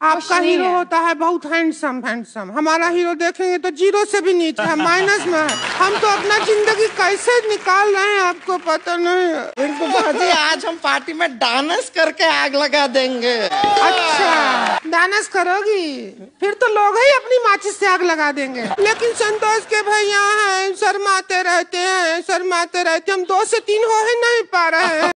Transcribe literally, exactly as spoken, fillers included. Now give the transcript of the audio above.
आपका हीरो होता है बहुत हैंडसम हैंडसम, हमारा हीरो देखेंगे तो जीरो से भी नीचे है, माइनस में है। हम तो अपना जिंदगी कैसे निकाल रहे हैं आपको पता नहीं है। रिंकू भाजी आज हम पार्टी में डांस करके आग लगा देंगे। अच्छा डांस करोगी? फिर तो लोग ही अपनी माचिस से आग लगा देंगे। लेकिन संतोष के भैया हैं, शर्माते रहते हैं शर्माते रहते हम दो से तीन हो ही नहीं पा रहे हैं।